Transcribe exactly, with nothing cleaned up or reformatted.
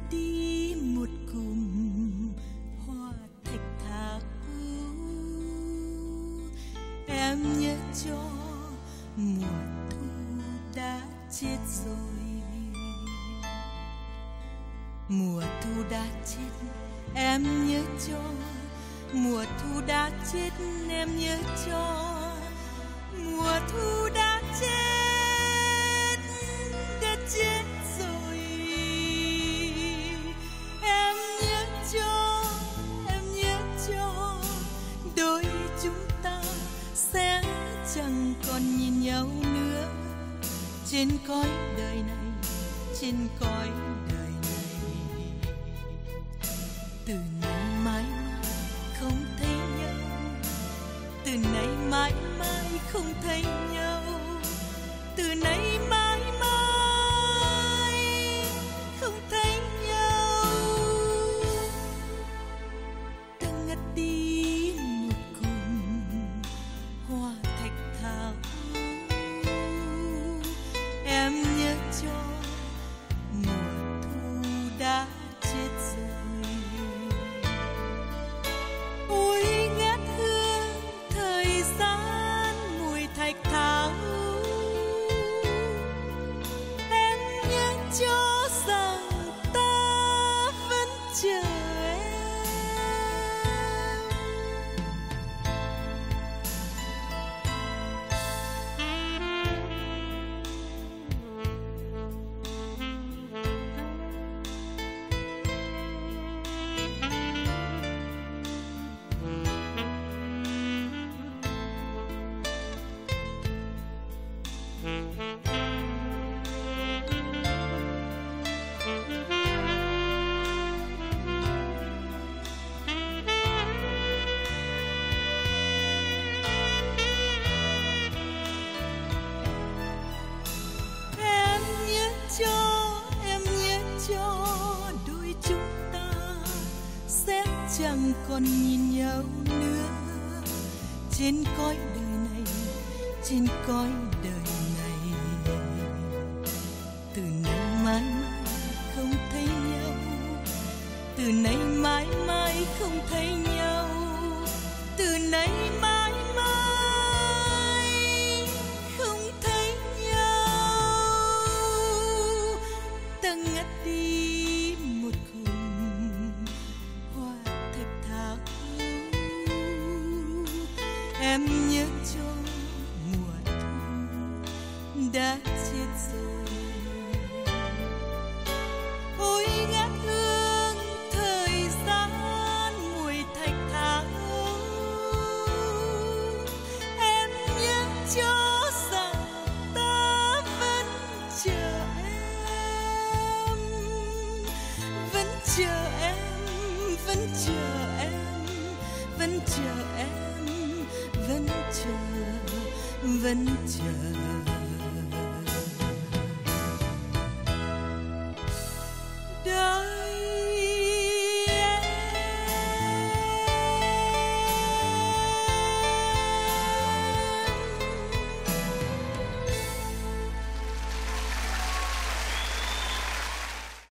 đi một cụm hoa thạch thảo. Em nhớ cho mùa thu đã chết rồi, mùa thu đã chết. Em nhớ cho mùa thu đã chết, em nhớ cho mùa thu đã chết, đã chết rồi. Em nhớ cho, em nhớ cho đôi chúng ta sẽ chẳng còn nhìn nhau nữa trên cõi đời này, trên cõi đời này. Từ nay mãi mãi không thấy nhau, từ nay mãi mãi không thấy nhau, từ nay mãi mãi không thấy nhau. Ta ngất đi một cụm hoa thạch thảo. Em nhớ cho mùa thu đã chết rồi. Ôi ngát hương thời gian mùi thạch thảo. Em nhớ cho rằng ta vẫn chờ em. Em nhớ cho, em nhớ cho đôi chúng ta sẽ chẳng còn nhìn nhau nữa trên cõi đời này, trên cõi đời này. Từ nay mãi mãi không thấy nhau, từ nay mãi mãi không thấy nhau, từ nay mãi mãi không thấy nhau. Ta ngất đi một cụm hoa thạch thảo. Em nhớ cho mùa thu đã chết rồi. Ôi ngát hương thời gian mùi thạch thảo. Em nhớ cho rằng ta vẫn chờ em, vẫn chờ em, vẫn chờ em, vẫn chờ em, vẫn chờ, vẫn chờ.